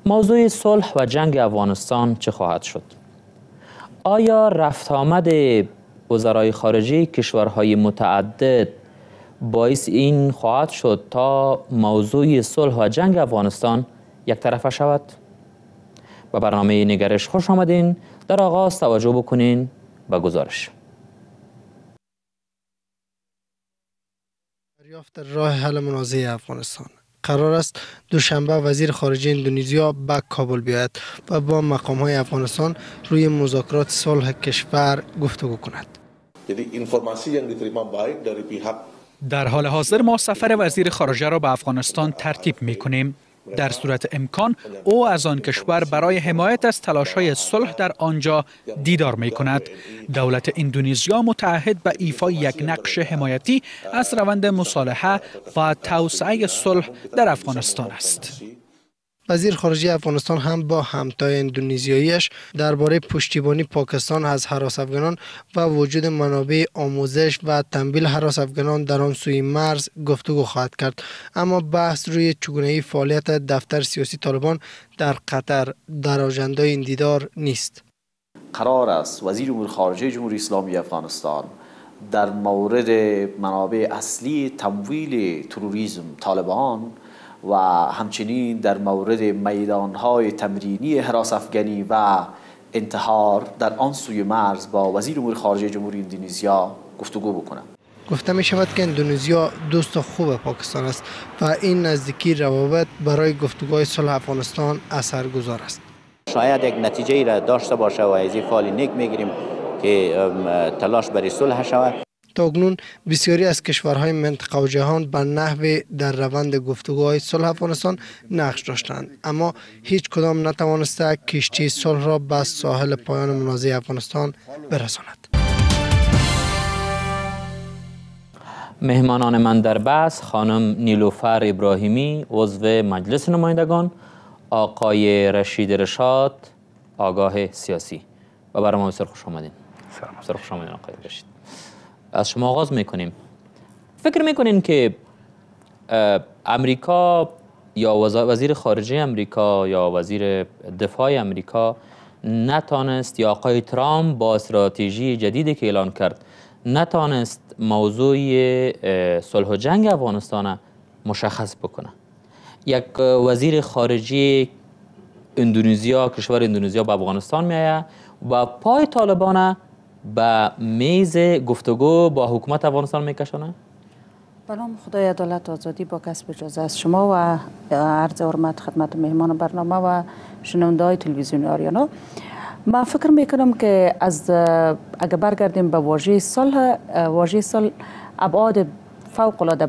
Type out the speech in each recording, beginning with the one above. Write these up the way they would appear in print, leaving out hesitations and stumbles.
موضوع صلح و جنگ افغانستان چه خواهد شد؟ آیا رفت آمد وزرای خارجه کشورهای متعدد باعث این خواهد شد تا موضوع صلح و جنگ افغانستان یک طرفه شود؟ به برنامه نگرش خوش آمدین. در آغاز توجه بکنین به گزارش. دریافت راه حل منازعه افغانستان. قرار است دوشنبه وزیر خارجه اندونزیا به کابل بیاید و با مقام‌های افغانستان روی مذاکرات صلح کشور گفتگو کند. در حال حاضر ما سفر وزیر خارجه را به افغانستان ترتیب می‌کنیم. در صورت امکان او از آن کشور برای حمایت از تلاش‌های صلح در آنجا دیدار می‌کند. دولت اندونزیا متعهد به ایفای یک نقش حمایتی از روند مصالحه و توسعه صلح در افغانستان است. وزیر خارجه افغانستان هم با همتای اندونزیاییش درباره پشتیبانی پاکستان از هراس افغانان و وجود منابع آموزش و تنبیه هراس افغانان در آن سوی مرز گفتگو خواهد کرد. اما بحث روی چگونگی فعالیت دفتر سیاسی طالبان در قطر در آژانده این دیدار نیست. قرار است وزیر امور خارجه جمهوری اسلامی افغانستان در مورد منابع اصلی تمویل تروریسم طالبان و همچنین در مورد میدانهای تمرینی هراس افغانی و انتحار در آن سوی مرز با وزیر امور خارجه جمهوری اندونزیا گفتگو بکنم. گفته می شود که اندونزیا دوست خوب پاکستان است و این نزدیکی روابط برای گفتگوهای صلح افغانستان اثرگذار است. شاید یک نتیجه ای را داشته باشه و از این فعال نیک میگیریم که تلاش برای صلح شود. تاکنون بسیاری از کشورهای منطقه و جهان به نحو در روند گفتگوهای صلح افغانستان نقش داشتند، اما هیچ کدام نتوانسته کشتی صلح را به ساحل پایان منازعه افغانستان برساند. مهمانان من در بحث خانم نیلوفر ابراهیمی عضو مجلس نمایندگان، آقای رشید رشاد آگاه سیاسی. و برنامه بسیار خوش آمدین. سلام. خوش آمدین آقای رشید. از شما آغاز میکنیم. فکر میکنین که امریکا یا وزیر خارجه امریکا یا وزیر دفاع امریکا نتانست، یا آقای ترامپ با استراتژی جدیدی که اعلان کرد نتانست موضوع صلح و جنگ افغانستان مشخص بکنه؟ یک وزیر خارجه اندونزیا، کشور اندونزیا به افغانستان میآید و پای طالبان به میز گفتگو با حکومت افغانستان میکشانه؟ به نام خدای عدالت آزادی با کسب اجازه از شما و عرض حرمت خدمت مهمان برنامه و شنونده های تلویزیونی آریانا. من فکر میکنم که اگر برگردیم به واژه صلح ابعاد فوق العاده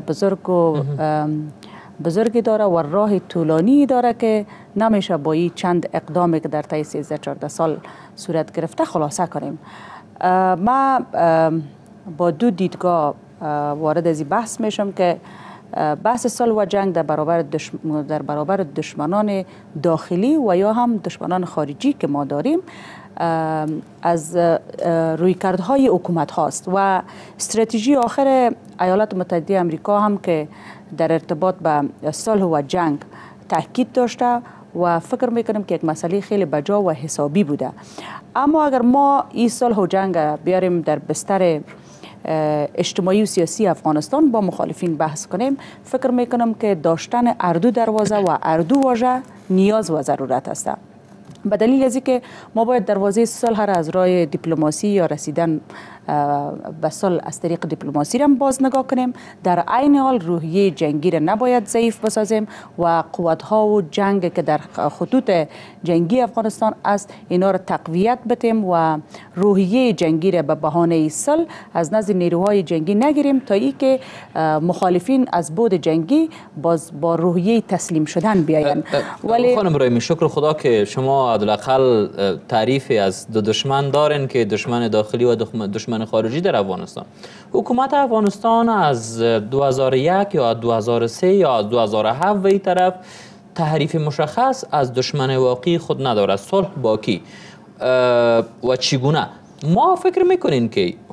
بزرگی داره و راه طولانی داره که نمیشه با این چند اقدامی که در طی 13-14 سال صورت گرفته خلاصه کنیم. ما با دو دیدگاه وارد از این بحث میشم که بحث صلح و جنگ در برابر دشمنان داخلی و یا هم دشمنان خارجی که ما داریم از رویکردهای حکومت هاست و استراتژی آخر ایالات متحده آمریکا هم که در ارتباط به صلح و جنگ تاکید داشته و فکر میکنم که یک مسئله خیلی بجا و حسابی بوده. اما اگر ما این صلح و جنگ بیاریم در بستر اجتماعی و سیاسی افغانستان با مخالفین بحث کنیم، فکر میکنم که داشتن اردو دروازه و اردو واژه نیاز و ضرورت است. به دلیل از اینکه ما باید دروازه صلح را از راه دیپلماسی یا رسیدن به صلح از طریق دیپلماسی را باز نگاه کنیم، در عین حال روحیه جنگی را نباید ضعیف بسازیم و قوت‌ها و جنگ که در خطوط جنگی افغانستان است اینا را تقویت بدیم و روحیه جنگی را به بهانه صلح از نزد نیروهای جنگی نگیریم تا اینکه مخالفین از بعد جنگی با روحیه تسلیم شدن بیایند. ولی خانم ابراهیمی، شکر خدا که شما حداقل تعریفی از دو دشمن دارین که دشمن داخلی و دشمن خارجی در افغانستان. حکومت افغانستان از 2001 یا 2003 یا 2007 و این طرف تعریف مشخص از دشمن واقعی خود نداره. صلح با کی و چگونه؟ ما فکر میکنین که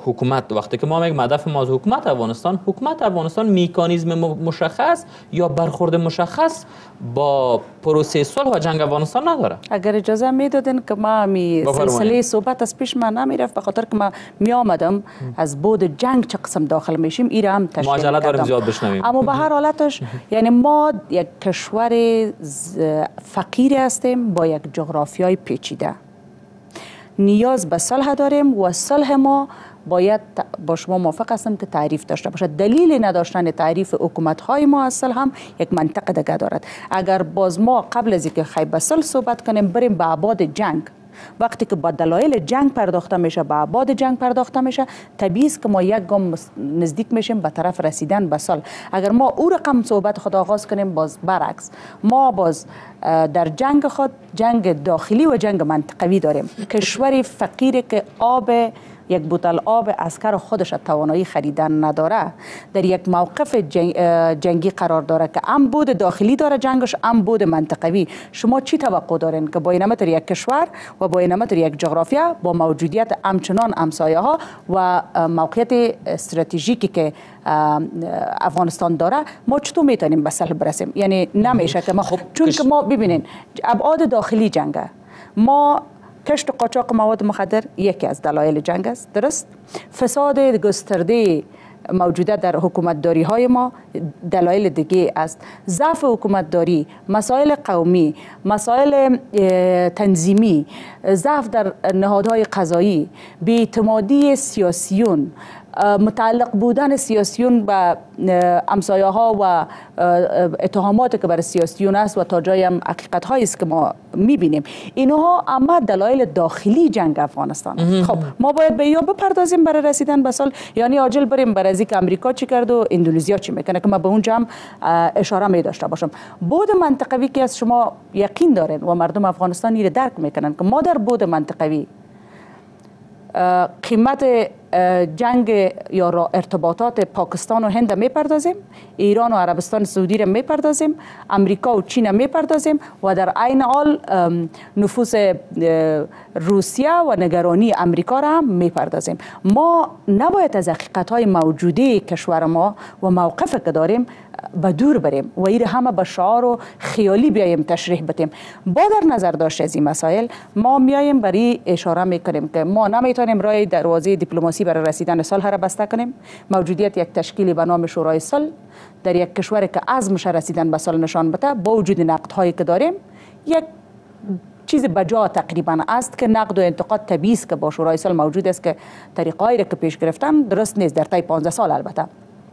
حکومت، وقتی که ما میگیم هدف ما از حکومت افغانستان مکانیزم مشخص یا برخورد مشخص با پروسه صلح و جنگ افغانستان نداره. اگر اجازه میدادین که ما سلسله صحبت از پیش من نمیرفت، به خاطر که ما می آمدم از بود جنگ چه قسم داخل میشیم ایره هم تشریح معجله داریم زیاد بشنویم. اما به هر حالتش یعنی ما یک کشور فقیر هستیم با یک جغرافیای پیچیده، نیاز به صلح داریم و صلح ما باید با شما موافق هستم که تعریف داشته باشه. دلیل نداشتن تعریف حکومت‌های ما از صلح هم یک منطق دیگه دارد. اگر باز ما قبل از اینکه خیلی به صلح صحبت کنیم بریم به ابعاد جنگ، وقتی که با دلایل جنگ پرداخته میشه، به ابعاد جنگ پرداخته میشه، طبیعی است که ما یک گام نزدیک میشیم به طرف رسیدن به صلح. اگر ما او رقم صحبت خود آغاز کنیم، باز برعکس ما باز در جنگ خود جنگ داخلی و جنگ منطقوی داریم. کشوری فقیری که یک بوتل آب عسکر خودش توانایی خریدن نداره، در یک موقف جنگی قرار داره که هم بود داخلی داره جنگش، هم بود منطقوی. شما چی توقع دارین که با این متر یک کشور و با این متر یک جغرافیا با موجودیت همچنان همسایه ها و موقعیت استراتژیکی که افغانستان داره ما چطور میتونیم به صلح برسیم؟ یعنی نمیشه که ما چون که ما ببینین ابعاد داخلی جنگه، ما کشت و قاچاق مواد مخدر یکی از دلایل جنگ است، درست؟ فساد گسترده موجوده در حکومتداری های ما دلایل دیگه است. ضعف حکومتداری، مسائل قومی، مسائل تنظیمی، ضعف در نهادهای قضایی، بی‌اعتمادی سیاسیون، متعلق بودن سیاسیون به همسایه ها و اتهاماتی که بر سیاسیون است و تا جای هم حقیقت هایی است که ما میبینیم، اینها اما دلایل داخلی جنگ افغانستان. خب ما باید به یا بپردازیم برای رسیدن به صلح، یعنی عاجل بریم برای اینکه امریکا چی کرد و اندونزیا چی میکنه که ما به اونجا هم اشاره می داشته باشم. بود منطقوی که از شما یقین دارین و مردم افغانستان رو درک میکنن که ما در بود منطقوی قیمت جنگ یا ارتباطات پاکستان و هند میپردازیم، ایران و عربستان سعودی را میپردازیم، امریکا و چین میپردازیم و در عین حال نفوذ روسیه و نگرانی امریکا را هم میپردازیم. ما نباید از حقیقت‌های موجوده کشور ما و موقفی که داریم به دور بریم و این همه به شعار و خیالی بیایم تشریح بدیم. با در نظر داشت از این مسائل ما میایم برای اشاره میکنیم که ما نمیتونیم راه دروازه دیپلماسی برای رسیدن صلح را بسته کنیم. موجودیت یک تشکیلی به نام شورای صلح در یک کشوری که عزمش رسیدن به صلح نشان بده، با وجود نقدهایی که داریم، یک چیز بجا تقریبا است که نقد و انتقاد طبیعی است که با شورای صلح موجود است که طریقه‌ای را که پیش گرفتن درست نیست در طی 15 سال البته،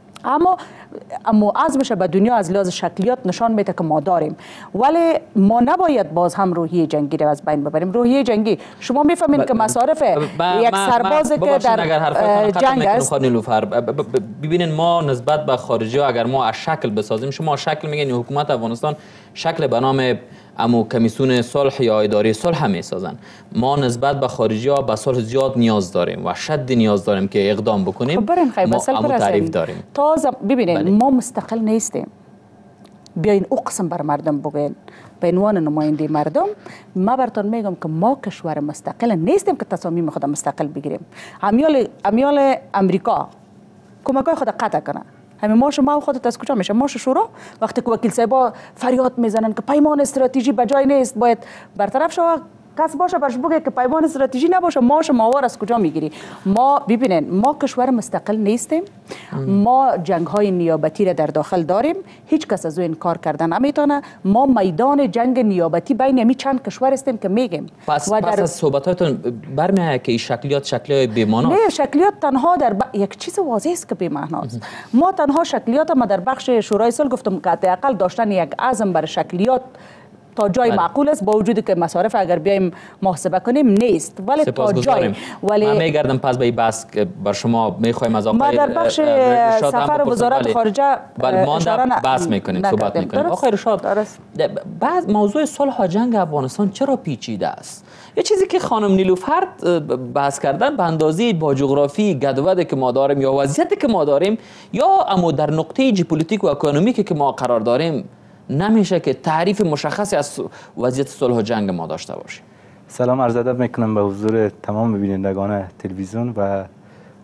اما عزمش به دنیا از لحاظ شکلیات نشان میده که ما داریم. ولی ما نباید باز هم روحیه جنگی رو از بین ببریم. روحیه جنگی شما میفهمید که مصارف یک سرباز که در جنگ است. ببینید ما نسبت به خارجی ها اگر ما از شکل بسازیم، شما شکل میگین حکومت افغانستان شکل به نام امو کمیسیون صلح یا اداره صلح هم میسازن. ما نسبت به خارجی ها به صلح زیاد نیاز داریم و شد نیاز داریم که اقدام بکنیم. ما امو تعریف داریم. ببینید ما مستقل نیستیم. بیاین او قسم بر مردم بگین به عنوان نماینده مردم. ما براتون میگم که ما کشور مستقل نیستیم که تصامیم خود مستقل بگیریم. امیال امریکا کمکای خود قطع کنه. همین ما شما خودت از کجا میشه؟ ما شورا وقتی که وکیل صاحبا فریاد میزنن که پیمان استراتژی بجای نیست، باید برطرف شود، کس باشه برش بگه که پیمان استراتژی نباشه، ما شماوار از کجا میگیری؟ ما ببینین ما کشور مستقل نیستیم. ما جنگ های نیابتی را در داخل داریم، هیچ کس از او انکار کردن نمیتونه. ما میدان جنگ نیابتی بین همی چند کشور هستیم که میگیم. پس از صحبتاتون برمیاد که این شکلیات بی‌معنی نه، شکلیات تنها در یک چیز واضح است که بی‌معناست. ما تنها شکلیات ما در بخش شورای صلح گفتم که حداقل داشتن یک عزم بر شکلیات تا جای معقول است، با وجودی که مصارف اگر بیایم محاسبه کنیم نیست، ولی تا جای. ولی من میگردم پس به این بحث که بر شما میخوایم از آقای ما در بخش سفر وزارت خارجه اشاره بحث میکنیم، صحبت میکنیم. آقای رشاد، بعض موضوع صلح و جنگ افغانستان چرا پیچیده است؟ یه چیزی که خانم نیلوفر بحث کردن به اندازه با جغرافی گدوده که ما داریم یا وضعیتی که ما داریم یا اما در نقطه ژئوپلیتیک و اکونومیکی که ما قرار داریم نمیشه که تعریف مشخصی از وضعیت صلح و جنگ ما داشته باشیم. سلام عرض ادب میکنم به حضور تمام بینندگان تلویزیون و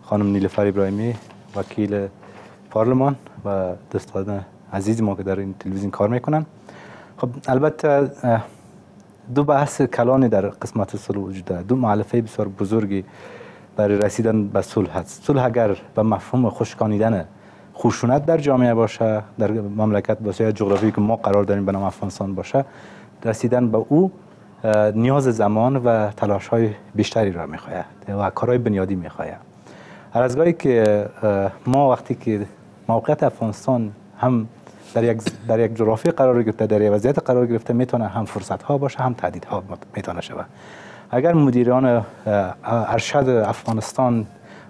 خانم نیلوفر ابراهیمی وکیل پارلمان و دوستان عزیز ما که در این تلویزیون کار میکنن. خب البته دو بحث کلانی در قسمت صلح وجود دارد، دو مؤلفه بسیار بزرگی برای رسیدن به صلح هست. صلح اگر به مفهوم خشکانیدن خشونت در جامعه باشه، در مملکت باشه یا جغرافیایی که ما قرار داریم به نام افغانستان باشه، رسیدن به او نیاز زمان و تلاش های بیشتری را میخواهد و کارهای بنیادی میخواهد. هر از گاهی که ما وقتی که موقعیت افغانستان هم در یک جغرافی قرار گرفته، در یک وضعیت قرار گرفته، میتونه هم فرصت ها باشه هم تهدید ها میتونه شود. اگر مدیران ارشد افغانستان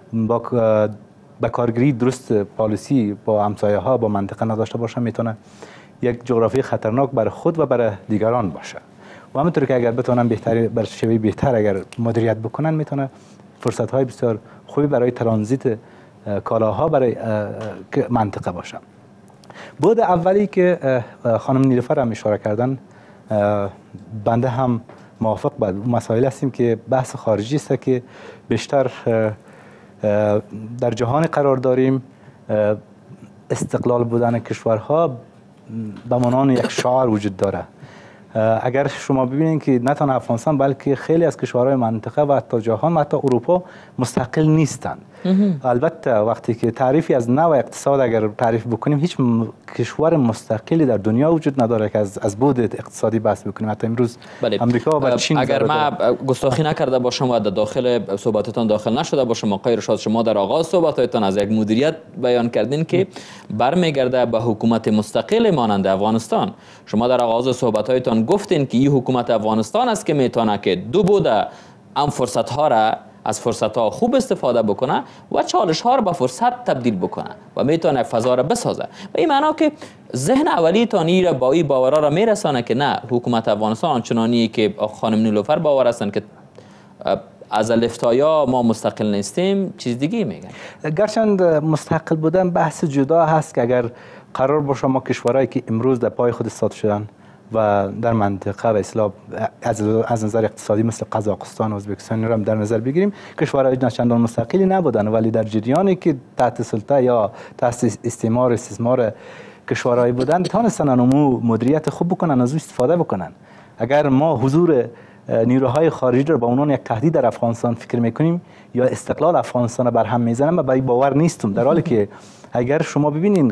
با کارگیری درست پالیسی با همسایه ها با منطقه نداشته باشه، میتونه یک جغرافی خطرناک برای خود و برای دیگران باشه. و همونطور که اگر بتونن بر شیوه بهتر اگر مدیریت بکنن، میتونه فرصت های بسیار خوبی برای ترانزیت کالاها برای منطقه باشه. بود اولی که خانم نیلوفر هم اشاره کردن، بنده هم موافق با مسائل هستیم که بحث خارجی است که بیشتر در جهان قرار داریم. استقلال بودن کشورها به معنای یک شعار وجود داره. اگر شما ببینید که نه تنها افغانستان بلکه خیلی از کشورهای منطقه و حتی جهان و حتی اروپا مستقل نیستند. البته وقتی که تعریفی از نوع اقتصاد اگر تعریف بکنیم، هیچ کشور مستقلی در دنیا وجود نداره که از بود اقتصادی بحث بکنیم. حتی امروز امریکا و چین، اگر ما گستاخی نکرده باشم و در داخل صحبتتان داخل نشده باشم، آقای رشاد، شما در آغاز صحبتتان از یک مدیریت بیان کردین که برمیگرده به حکومت مستقل مانند افغانستان. شما در آغاز صحبتاتون گفتین که این حکومت افغانستان است که میتونه که دو بوده ام فرصت ها را از فرصت ها خوب استفاده بکنه و چالش ها را به فرصت تبدیل بکنه و میتونه فضا را بسازه. و این معنا که ذهن اولی تانی را با این باورا را میرسانه که نه، حکومت افغانستان چنانی که خانم نیلوفر باور هستند که از الفتایا ما مستقل نیستیم، چیز دیگه میگن. گرچند مستقل بودن بحث جدا هست که اگر قرار باشه ما کشورهایی که امروز در پای خود ایستاده شدن و در منطقه و اصلاح از نظر اقتصادی مثل قزاقستان و ازبکستان را در نظر بگیریم، کشورهای چندان مستقلی نبودن، ولی در جریانی که تحت سلطه یا تحت استثمار کشورهای بودن، تونستن انمو مدیریت خوب بکنن، از او استفاده بکنن. اگر ما حضور نیروهای خارجی را با عنوان یک تهدید در افغانستان فکر میکنیم یا استقلال افغانستان را برهم میزنیم، من به باور نیستم، در حالی که اگر شما ببینین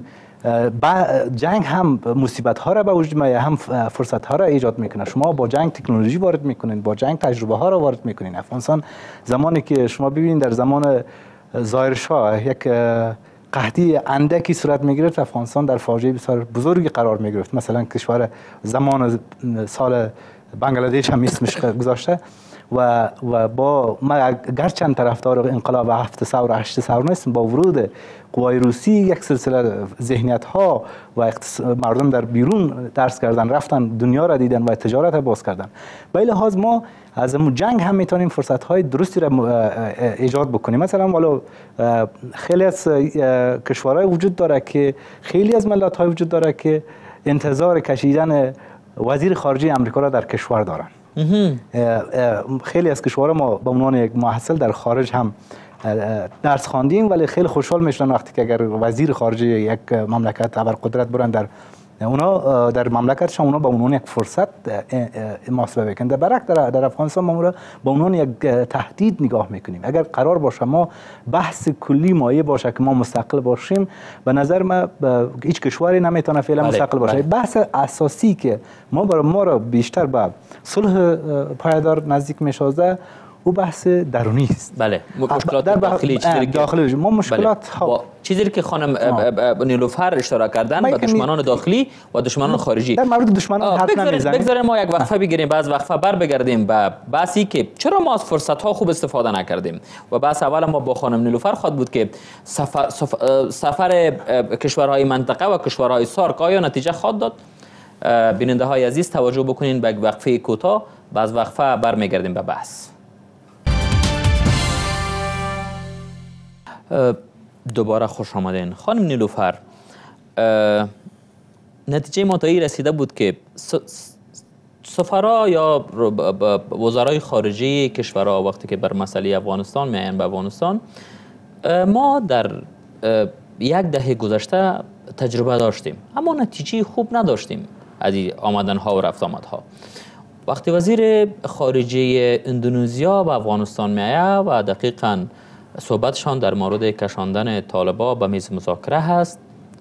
جنگ هم مصیبت ها را به وجود میاره، هم فرصت ها را ایجاد میکنه. شما با جنگ تکنولوژی وارد میکنین، با جنگ تجربه ها را وارد میکنین. افغانستان زمانی که شما ببینید در زمان ظاهر شاه یک قحطی اندکی صورت میگرفت، افغانستان در فاجعه بسیار بزرگی قرار میگرفت. مثلا کشور زمان سال بنگلادش هم اسمش گذاشته و با ما گرچند طرفدار انقلاب 7 ثور 8 ثور نیستم، با ورود قوای روسی یک سلسله ذهنیت ها و مردم در بیرون درس کردن، رفتن دنیا را دیدن و تجارت را باز کردن. به این لحاظ ما از همون جنگ هم میتونیم فرصت های درستی را ایجاد بکنیم. مثلا والا خیلی از کشورهای وجود داره که خیلی از ملت های وجود داره که انتظار کشیدن وزیر خارجه امریکا را در کشور دارن. خیلی از کشورها ما به عنوان یک محصل در خارج هم درس خواندیم، ولی خیلی خوشحال میشن وقتی که اگر وزیر خارجه یک مملکت ابرقدرت برن در اونا در مملکتشون، اونا به عنوان یک فرصت محاسبه بکنن. در افغانستان ما را به عنوان یک تهدید نگاه میکنیم. اگر قرار باشه ما بحث کلی مایه باشه که ما مستقل باشیم، به نظر ما هیچ کشوری نمیتونه فعلا مستقل باشه. بحث اساسی که ما را بیشتر به صلح پایدار نزدیک میشازه او بحث درونی است. بله، مشکلات داخلی، داخلی ما مشکلات ها، چیزی که خانم نیلوفر اشاره کردن با دشمنان داخلی و دشمنان خارجی. در مورد دشمنان حرف نمیزنیم. بگذاریم ما یک وقفه بگیریم، بعد وقفه بر بگردیم به بحثی که چرا ما از فرصت ها خوب استفاده نکردیم. و بحث اول ما با خانم نیلوفر خواهد بود که سفر کشورهای منطقه و کشورهای سارک آیا نتیجه خواهد داد. بیننده های عزیز توجه بکنین به وقفه کوتاه، بعد وقفه برمیگردیم به بحث. دوباره خوش آمدین. خانم نیلوفر، نتیجه ما تا این رسیده بود که سفرا یا وزرای خارجه کشورها وقتی که بر مسئله افغانستان میاین به افغانستان، ما در یک دهه گذشته تجربه داشتیم اما نتیجه خوب نداشتیم از آمدن ها و رفت آمدها. وقتی وزیر خارجه اندونزیا به افغانستان میآید و دقیقاً صحبتشان در مورد کشاندن طالبان به میز مذاکره هست،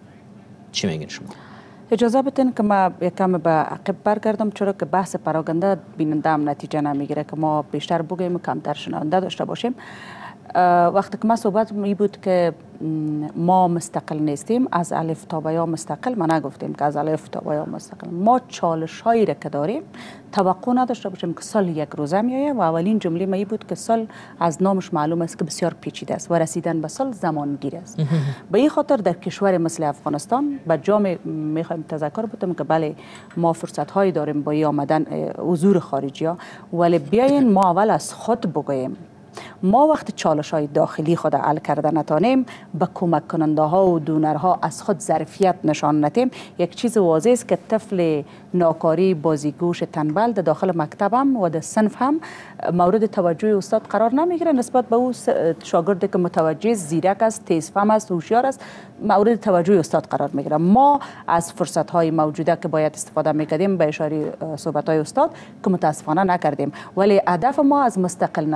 چی میگین شما؟ اجازه بدین که ما یکم به عقب برگردم، چرا که بحث پراکنده بیننده هم نتیجه نمیگیره که ما بیشتر بگیم کمتر شنونده داشته باشیم. وقتی که ما صحبت می بود که ما مستقل نیستیم، از الف تا به یا مستقل، ما نگفتیم که از الف تا به یا مستقل. ما چالش هایی را که داریم توقع نداشته باشیم که سال یک روزه میایه و اولین جمله می بود که سال از نامش معلوم است که بسیار پیچیده است و رسیدن به سال زمانگیر است. به این خاطر در کشور مثل افغانستان به جا میخوایم تذکر بدم که بله ما فرصت هایی داریم با آمدن حضور خارجی ها، ولی بیاین ما اول از خود بگوییم. ما وقت چالش های داخلی خود حل کرده نتانیم، به کمک کننده ها و دونرها از خود ظرفیت نشان ندیم، یک چیز واضح است که طفل ناکاری بازیگوش تنبل در داخل مکتبم و در صنف هم مورد توجه استاد قرار نمیگیره نسبت به او شاگردی که متوجه، زیرک است، تیزفهم است، هوشیار است، مورد توجه استاد قرار میگیره. ما از فرصت های موجوده که باید استفاده میکردیم به اشاره صحبت های استاد که متاسفانه نکردیم، ولی هدف ما از مستقل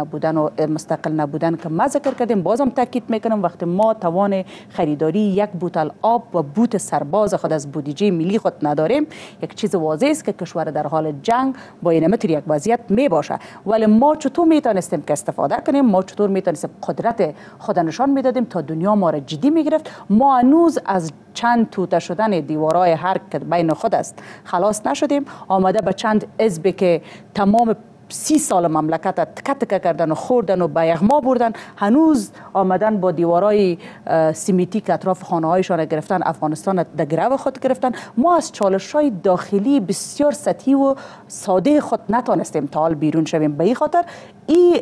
نبودن که ما ذکر کردیم، بازم تاکید میکنم وقتی ما توان خریداری یک بوتل آب و بوت سرباز خود از بودجه ملی خود نداریم، یک چیز واضح است که کشور در حال جنگ با این متر یک وضعیت می باشه. ولی ما چطور میتونستیم که استفاده کنیم؟ ما چطور میتونستیم قدرت خود نشان میدادیم تا دنیا ما را جدی میگرفت؟ ما هنوز از چند توته شدن دیوارای هر که بین خود است خلاص نشدیم. آمده به چند حزب که تمام 30 سال مملکت تکه تکه کردن و خوردن و به یغما بردن، هنوز آمدن با دیوارای سیمیتیک اطراف خانه هایشان گرفتن، افغانستان در گرو خود گرفتن. ما از چالش های داخلی بسیار سطحی و ساده خود نتونستیم تا حال بیرون شویم. به این خاطر این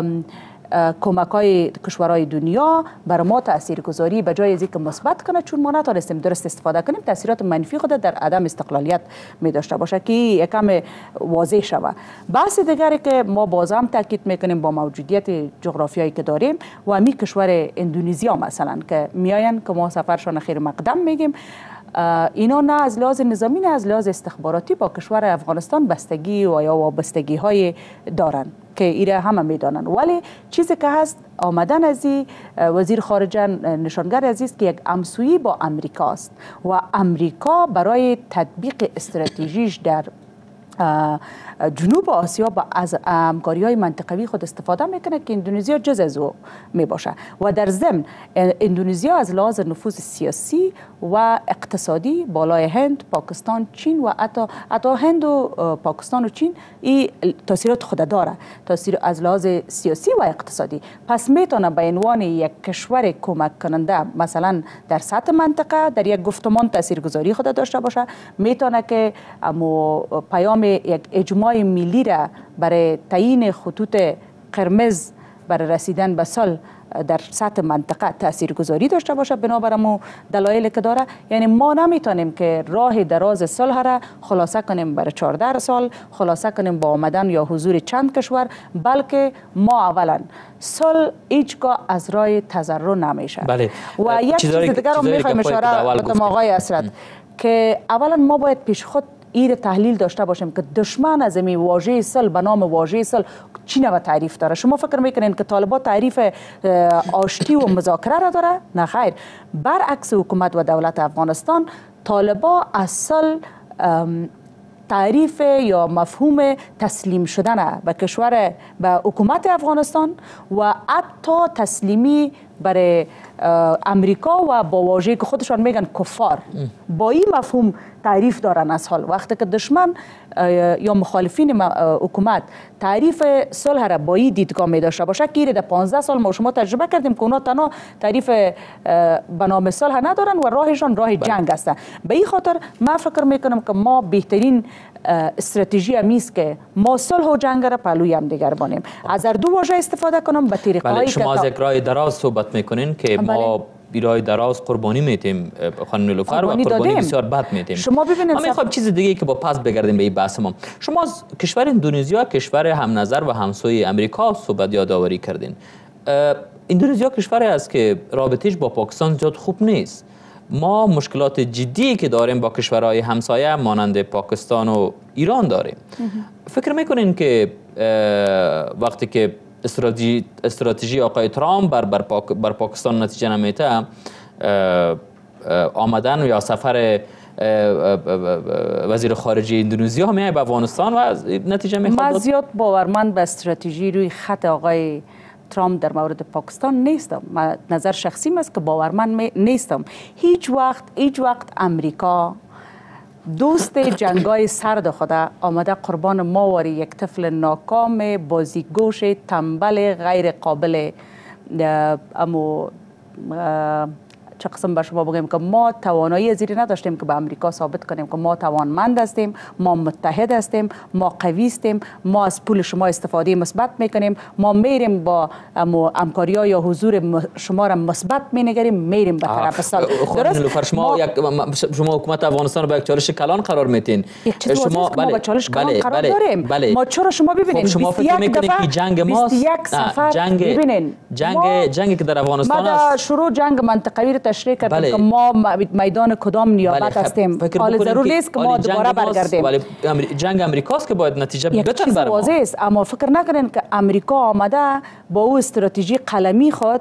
کمک های کشورهای دنیا بر ما تاثیرگذاری به جای از اینکه مثبت کنه، چون ما نتونستیم درست استفاده کنیم، تاثیرات منفی خود در عدم استقلالیت می داشته باشه که یکم واضح شوه. بحث دیگری که ما باز هم تاکید میکنیم با موجودیت جغرافیایی که داریم و همین کشور اندونزیا مثلا که میاین که ما سفرشان خیر مقدم میگیم، اینا نه از لحاظ نظامی نه از لحاظ استخباراتی با کشور افغانستان بستگی و یا وابستگی های دارن که ایره همه میدانن. ولی چیزی که هست آمدن از وزیر خارجه نشانگر از است که یک همسویی با امریکا است و امریکا برای تطبیق استراتژیش در جنوب آسیا با از همکاری های منطقوی خود استفاده میکنه که اندونزیا جز از او می باشه و در ضمن اندونزیا از لحاظ نفوذ سیاسی و اقتصادی بالای هند، پاکستان، چین و حتی هند و پاکستان و چین این تاثیرات خود داره، تاثیر از لحاظ سیاسی و اقتصادی. پس میتونه به عنوان یک کشور کمک کننده مثلا در سطح منطقه در یک گفتمان تاثیرگذاری خود داشته باشه، میتونه که پیام یک اجماع ملی را برای تعیین خطوط قرمز برای رسیدن به صلح در سطح منطقه تاثیرگذاری داشته باشه بنابراین دلایلی که داره. یعنی ما نمیتونیم که راه دراز صلح را خلاصه کنیم برای 14 سال، خلاصه کنیم با آمدن یا حضور چند کشور، بلکه ما اولا صلح هیچگاه از راه تضرر نمیشه. بله. و یک چیز دیگر رو میخوایم اشاره بدم آقای اسرت که اولا ما باید پیش خود این تحلیل داشته باشیم که دشمن از این واژه صلح به نام واژه صلح چی نوع تعریف داره. شما فکر میکنین که طالبان تعریف آشتی و مذاکره را داره؟ نه خیر، برعکس حکومت و دولت افغانستان، طالبان از صلح تعریف یا مفهوم تسلیم شدن به کشور، به حکومت افغانستان و حتی تسلیمی برای امریکا و با واژه‌ای که خودشان میگن کفار، با این مفهوم تعریف دارن از حال. وقتی که دشمن یا مخالفین حکومت تعریف صلح را با این دیدگاه می داشته باشه که در 15 سال ما شما تجربه کردیم که اونا تنها تعریف به نام صلح ندارن و راهشان راه جنگ است. به این خاطر من فکر میکنم که ما بهترین استراتژی همیست که ما صلح و جنگ را پهلوی هم دیگر بانیم، از هر دو واژه استفاده کنم به طریقه هایی که شما از یک راه دراز صحبت میکنین که ما برای دراز قربانی میتیم خانم نیلوفر و قربانی بسیار بد میتیم. شما ببینید، ما میخوایم چیز دیگه که با پس بگردیم به این بحث ما. شما از کشور اندونزیا، کشور هم نظر و همسایه امریکا صحبت یادآوری کردین. اندونزیا کشوری است که رابطهش با پاکستان زیاد خوب نیست. ما مشکلات جدی که داریم با کشورهای همسایه مانند پاکستان و ایران داریم. فکر میکنین که وقتی که استراتژی آقای ترامپ بر پاکستان نتیجه نمیده، آمدن یا سفر وزیر خارجه اندونزیا میای به افغانستان و نتیجه میخواد؟ من زیاد باورمند به استراتژی روی خط آقای ترامپ در مورد پاکستان نیستم. من نظر شخصیم است که باورمند نیستم. هیچ وقت امریکا دوست جنگای سرد خدا آمده قربان ماوری یک طفل ناکام بازیگوش تنبل غیر قابل چه قسم به شما بگیم که ما توانایی زیری نداشتیم که به امریکا ثابت کنیم که ما توانمند هستیم، ما متحد هستیم، ما قوی هستیم، ما از پول شما استفاده مثبت میکنیم، ما میریم با همکاری‌ها یا حضور شما را مثبت مینگریم، میریم به طرف سال. درست؟ شما حکومت افغانستان رو به یک چالش کلان قرار میتین. یک چیز واضحه است که ما به چالش کلان قرار داریم. ما چرا شما ببینید شما فکر میکنید که جنگ ماست؟ جنگی که در افغانستان است. ما شروع جنگ منطقوی تشریح کردیم که ما میدان کدام نیابت هستیم. حال ضرور نیست که ما دوباره برگردیم. ولی جنگ امریکاست که باید نتیجه بده. یک چیز واضح است، اما فکر نکنین که امریکا آمده با او استراتژی قلمی خود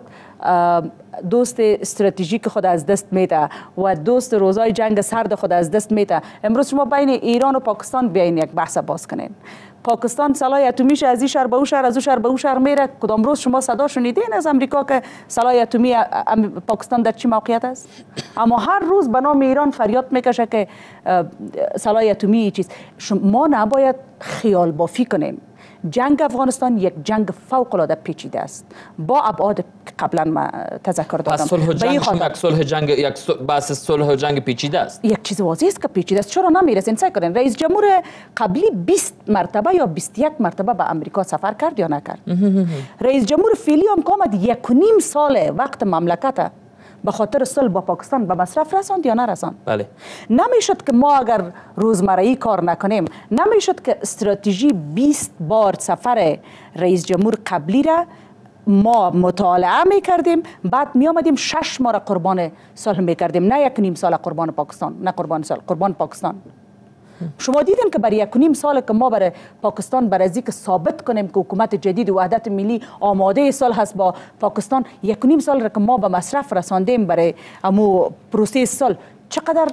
دوست استراتژیک خود از دست میده و دوست روزای جنگ سرد خود از دست میده. امروز شما بین ایران و پاکستان بیاین یک بحث باز کنین. پاکستان سلاح اتمیش از این شهر به اون شهر، از اون شهر به اون شهر میره. کدام روز شما صدا شنیدین از امریکا که سلاح اتمی پاکستان در چی موقعیت است؟ اما هر روز به نام ایران فریاد میکشه که سلاح اتمی چیز. ما نباید خیال بافی کنیم. جنگ افغانستان یک جنگ فوق العاده پیچیده است با ابعاد قبلا ما تذکر دادم. پس صلح جنگ بحث صلح جنگ پیچیده است. یک چیز واضح است که پیچیده است. چرا نمیرسین؟ سعی کنین. رئیس جمهور قبلی 20 مرتبه یا 21 مرتبه به امریکا سفر کرد یا نکرد؟ رئیس جمهور فعلی هم که آمد 1.5 سال وقت مملکت به خاطر صلح با پاکستان به مصرف رساند یا نرساند؟ بله. نمیشد که ما اگر روزمره‌ای کار نکنیم، نمیشد که استراتژی 20 بار سفر رئیس جمهور قبلی را ما مطالعه میکردیم، بعد می آمدیم 6 ماه قربان صلح میکردیم، نه 1.5 سال قربان پاکستان، نه قربان پاکستان. شما دیدین که برای 1.5 سال که ما برای پاکستان برای که ثابت کنیم که حکومت جدید وحدت ملی آماده صلح هست با پاکستان، 1.5 سال را که ما به مصرف رساندیم برای امو پروسه صلح، چقدر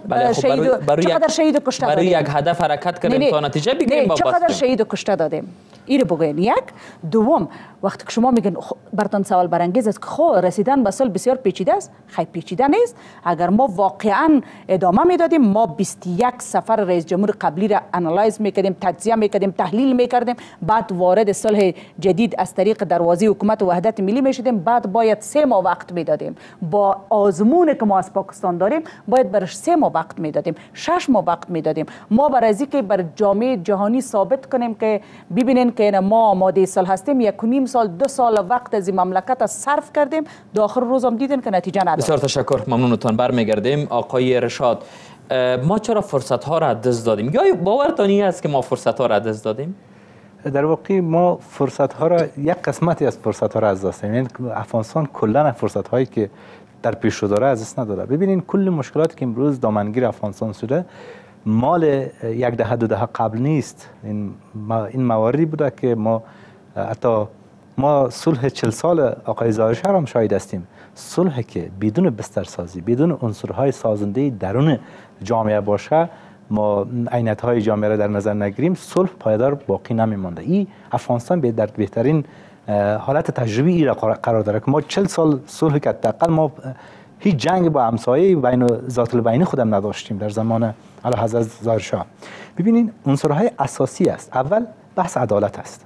شهید و کشته برای یک هدف حرکت کردیم تا نتیجه بگیریم. چقدر شهید و کشته دادیم؟ اینو بگوین. یک. دوم، وقتی که شما میگن برتون سوال برانگیز است که خب رسیدن به صلح بسیار پیچیده است، خیلی پیچیده نیست. اگر ما واقعا ادامه میدادیم، ما 21 سفر رئیس جمهور قبلی را انالایز میکردیم، تجزیه میکردیم، تحلیل میکردیم، بعد وارد صلح جدید از طریق دروازه حکومت وحدت ملی میشدیم. بعد باید 3 ماه وقت میدادیم. با آزمون که ما از پاکستان داریم باید برش 3 ماه وقت میدادیم، 6 ماه وقت میدادیم. ما برای اینکه بر جامعه جهانی ثابت کنیم که ببینین که ما آماده صلح هستیم، 1.5 سال 2 سال وقت از این مملکت صرف کردیم، در آخر روز هم دیدین که نتیجه نداد. بسیار تشکر، ممنونتان. برمیگردیم. آقای رشاد، ما چرا فرصت ها را از دست دادیم؟ یا باورتان است که ما فرصت ها را از دست دادیم؟ در واقع ما فرصت ها را، یک قسمتی از فرصت ها را از دست دادیم. یعنی افغانستان کلا فرصت هایی که در پیش رو داره از دست نداده. ببینین کل مشکلاتی که امروز دامنگیر افغانستان شده مال یک دهه 2 دهه قبل نیست. این مواردی بوده که ما حتی ما صلح 40 سال آقای ظاهر شاه هم شاهد هستیم. صلح که بدون بسترسازی، بدون عنصرهای سازنده درون جامعه باشه، ما عینت‌های جامعه را در نظر نگیریم، صلح پایدار باقی نمیمانده. این افغانستان در بهترین حالت تجربی را قرار داره که ما 40 سال صلح که حداقل ما هیچ جنگ با همسایه بین ذات البینی خودم نداشتیم در زمان اعلیحضرت ظاهر شاه. ببینین عنصرهای اساسی است. اول بحث عدالت است.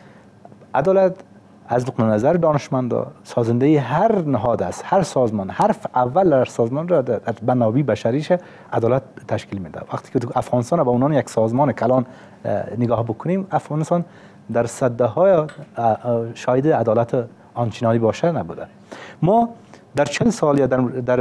عدالت از نقطه نظر دانشمندا سازنده هر نهاد است، هر سازمان، حرف اول در سازمان را در بنابی بشریش عدالت تشکیل میده. وقتی که افغانستان را به عنوان یک سازمان کلان نگاه بکنیم، افغانستان در صده های شاهد عدالت آنچنانی باشه نبوده. ما در 40 سال یا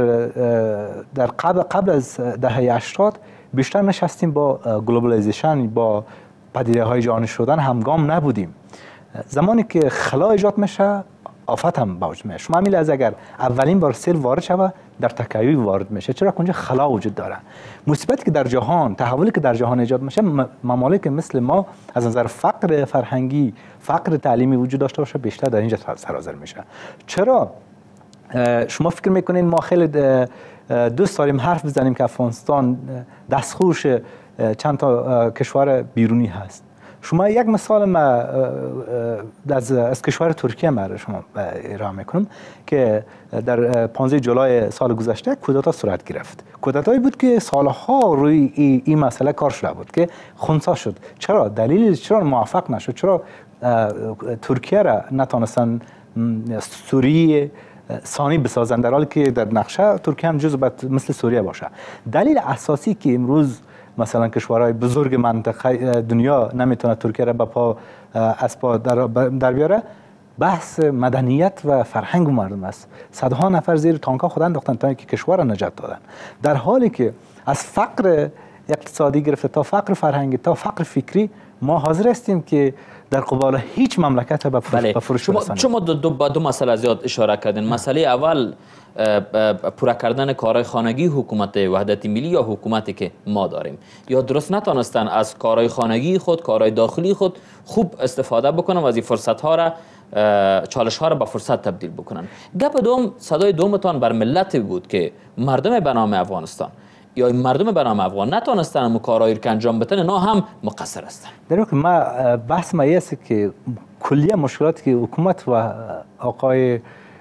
در قبل از دهه 80 بیشتر نشستیم با گلوبالیزیشن، با پدیده های جهانی شدن همگام نبودیم. زمانی که خلا ایجاد میشه، آفت هم به وجود میاد. شما همین از اگر اولین بار سیل وارد شوه در تکیوی وارد میشه، چرا اونجا خلا وجود داره. مصیبتی که در جهان، تحولی که در جهان ایجاد میشه، ممالک مثل ما از نظر فقر فرهنگی، فقر تعلیمی وجود داشته باشه، بیشتر در اینجا سرازیر میشه. چرا شما فکر میکنین ما خیلی دوست داریم حرف بزنیم که افغانستان دستخوش چند تا کشور بیرونی هست؟ شما یک مثال ما از کشور ترکیه ما شما ارائه میکنم که در 15 جولای سال گذشته کودتا صورت گرفت. کودتایی بود که سالها روی این مسئله کار شده بود که خنثی شد. چرا؟ دلیل چرا موفق نشد؟ چرا ترکیه را نتونستن سوریه ثانی بسازن در حالی که در نقشه ترکیه هم جزو مثل سوریه باشه؟ دلیل اساسی که امروز مثلا کشورهای بزرگ منطقه دنیا نمیتونه ترکیه را از پا در بیاره، بحث مدنیت و فرهنگ مردم است. صدها نفر زیر تانکا خود انداختن تا اینکه کشور را نجات دادن، در حالی که از فقر اقتصادی گرفته تا فقر فرهنگی تا فقر فکری ما حاضر هستیم که در قبال هیچ مملکت به فروش برسانیم. شما دو مسئله زیاد اشاره کردین. مسئله اول پورا کردن کارهای خانگی حکومت وحدت ملی یا حکومتی که ما داریم، یا درست نتونستن از کارهای خانگی خود، کارهای داخلی خود خوب استفاده بکنن و از این فرصت ها را، چالش ها را به فرصت تبدیل بکنن. گپ دوم، صدای دومتان بر ملت بود که مردم به نام افغانستان یا مردم به نام افغان نتونستن هم کارهایی که انجام بدن، نه هم مقصر هستن. در واقع ما بحث ما است که کلیه مشکلاتی که حکومت و آقای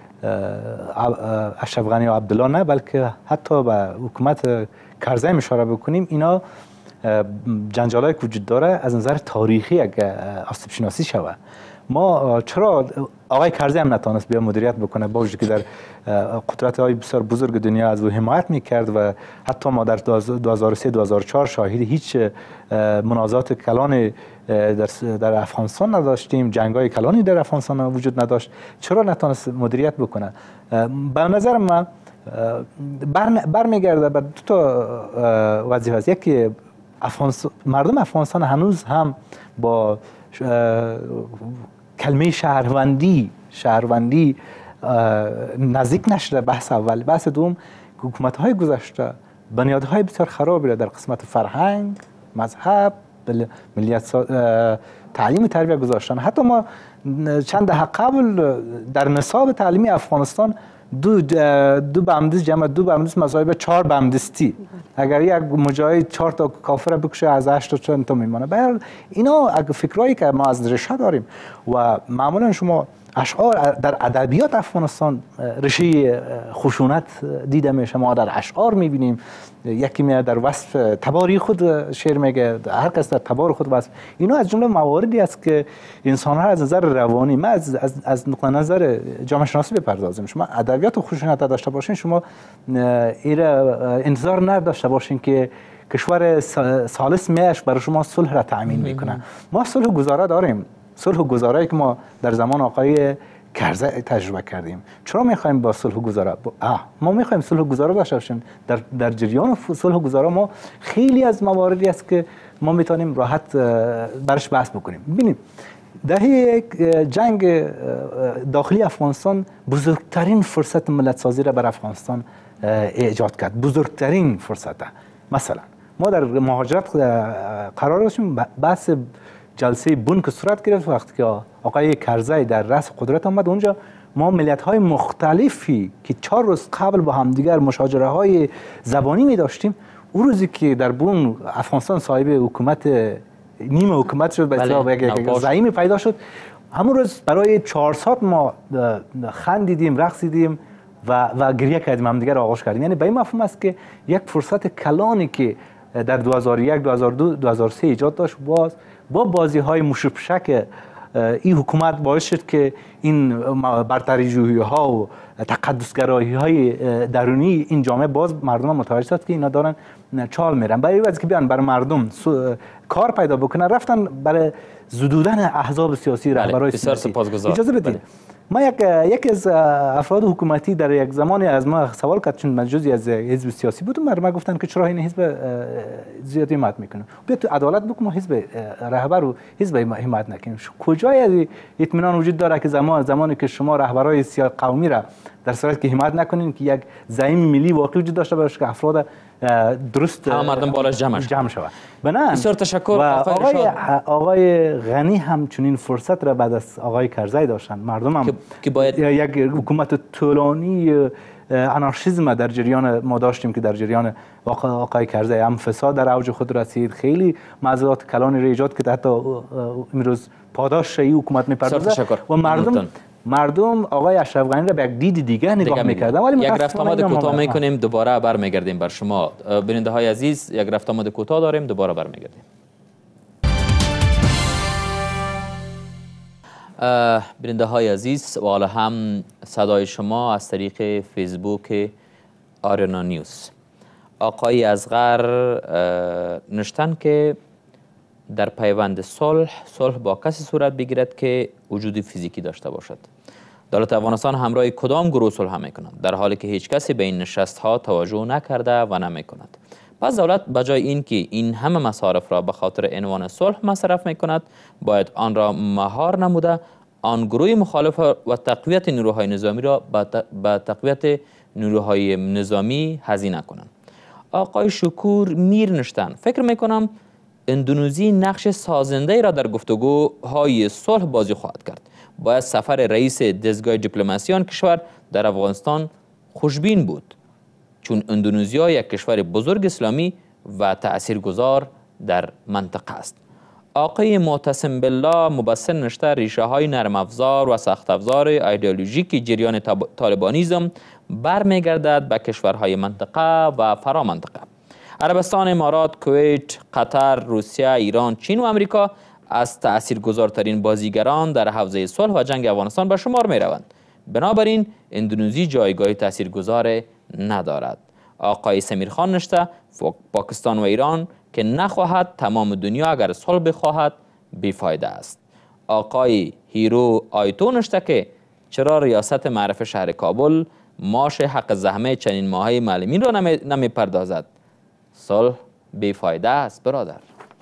اشرف غنی و عبدالله، نه بلکه حتی به حکومت کرزی اشاره بکنیم، اینا جنجالایی که وجود داره از نظر تاریخی اگه آسیب شناسی شود. ما چرا آقای کرزی هم نتونست بیا مدیریت بکنه با وجودی که در قدرت‌های بسیار بزرگ دنیا از او حمایت میکرد و حتی ما در 2003-2004 شاهد هیچ منازعات کلان در افغانستان نداشتیم، جنگ‌های کلانی در افغانستان وجود نداشت. چرا نتونست مدیریت بکنه؟ به نظر من برمیگرده به دو تا وظیفه است. یکی مردم افغانستان هنوز هم با کلمه شهروندی نزدیک نشده. بحث اول. بحث دوم، حکومت‌های گذشته بنیادهای بسیار خرابی در قسمت فرهنگ، مذهب، ملیت، تعلیم و تربیت گذاشتن. حتی ما چند دهه قبل در نصاب تعلیمی افغانستان دو بمدیست جمع دو بمدیست مصاحبه 4 بمدیستی. اگر یک مجاهد 4 تا کافر بکشه از 8 تا چند تا میمانه. به هر حال اینا فکرایی که ما از ریشه داریم و معمولا شما اشعار در ادبیات افغانستان ریشه خشونت دیده میشه. ما در اشعار میبینیم یکی میاد در وصف تباری خود شعر میگه، هر کس در تبار خود وصف. اینا از جمله مواردی است که انسان ها از نظر روانی، ما از نقطه نظر جامعه شناسی بپردازیم. شما ادبیات و خشونت داشته باشین، شما انتظار نداشته باشین که کشور ثالث میاش برای شما صلح را تامین میکنه. ما صلح گذاره داریم، صلح گذاره که ما در زمان آقای کرزی تجربه کردیم. چرا میخوایم با صلح گذاره؟ ما میخوایم صلح گذاره داشته باشیم. در جریان صلح گذاره ما خیلی از مواردی است که ما میتونیم راحت برش بحث بکنیم. ببینید، دهه جنگ داخلی افغانستان بزرگترین فرصت ملت سازی را بر افغانستان ایجاد کرد. بزرگترین فرصت. مثلا ما در مهاجرت قرار داشتیم. بحث جلسه بن که صورت گرفت وقتی که آقای کرزی در رأس قدرت آمد، اونجا ما ملیت‌های مختلفی که 4 روز قبل با همدیگر مشاجره‌های زبانی می داشتیم، اون روزی که در بن افغانستان صاحب حکومت نیم حکومت شد، به اصطلاح زعیم پیدا شد، همون روز برای 4 ساعت ما خندیدیم، رقصیدیم و گریه کردیم، همدیگر آغوش کردیم. یعنی به این مفهوم است که یک فرصت کلانی که در 2001 2002 2003 ایجاد داشت، با بازی‌های مشپشک این حکومت باعث شد که این برتری‌جویی‌ها و تقدس‌گرایی‌های درونی این جامعه باز مردم متوجه شد که اینا دارن چال میرن. برای وقتی که بیان برای مردم کار پیدا بکنن، رفتن برای زدودن احزاب سیاسی رهبرای سیاسی. اجازه بدید ما یکی از افراد حکومتی در یک زمانی از ما سوال کرد، چون من جزئی از حزب سیاسی بودم، ما گفتن که چرا این حزب زیادی حمایت میکنه؟ بیا تو عدالت بگو، ما حزب رهبر و حزب حمایت نکنیم. کجای اطمینان وجود داره که زمانی که شما رهبرای قومی را در صورتی که حمایت نکنین که یک زعیم ملی واقعی وجود داشته باشه که افراد درست همه مردم بالاش جمع شود. بسیار تشکر. آقای غنی هم چنین فرصت را بعد از آقای کرزی داشتن. مردم هم که باید یک حکومت طولانی انارشیسم در جریان ما داشتیم که در جریان آقای کرزی هم فساد در اوج خود رسید، خیلی معضلات کلانی را ایجاد که حتی امروز پاداش این حکومت میپردازه و مردم آقای اشرف غنی را به یک دید دیگه نگاه میکردن. ولی یک رفتماد کوتاه میکنیم، دوباره برمیگردیم بر شما. بیننده های عزیز، یک رفتماد کوتاه داریم، دوباره برمیگردیم. بیننده های عزیز، و حالا هم صدای شما از طریق فیسبوک آریانا نیوز. آقای اصغر نوشتن که در پیوند صلح با کسی صورت بگیرد که وجود فیزیکی داشته باشد. دولت افغانستان همراه کدام گروه صلح میکند، در حالی که هیچ کسی به این نشست ها توجه نکرده و نمیکند؟ پس دولت بجای این که این همه مصارف را به خاطر عنوان صلح مصرف میکند، باید آن را مهار نموده آن گروه مخالف و تقویت نیروهای نظامی را به تقویت نیروهای نظامی هزینه کنند. آقای شکور میر نوشتن فکر میکنم اندونزی نقش سازنده را در گفتگوهای صلح بازی خواهد کرد. باید سفر رئیس دستگاه دیپلماسی آن کشور در افغانستان خوشبین بود، چون اندونزیا یک کشور بزرگ اسلامی و تاثیرگذار در منطقه است. آقای معتصم بالله مبصر نوشته ریشه های نرم افزار و سخت افزار ایدئولوژیک جریان طالبانیزم برمیگردد به کشورهای منطقه و فرامنطقه. عربستان، امارات، کویت، قطر، روسیه، ایران، چین و امریکا از تاثیرگذارترین بازیگران در حوزه صلح و جنگ افغانستان به شمار می روند. بنابراین اندونزی جایگاه تاثیرگذار ندارد. آقای سمیرخان نوشته پاکستان و ایران که نخواهد، تمام دنیا اگر صلح بخواهد بیفایده است. آقای هیرو آیتو نوشته که چرا ریاست معرف شهر کابل معاش حق زحمه چنین ماهی معلمین را نمی پردازد؟ صلح بیفایده است برادر.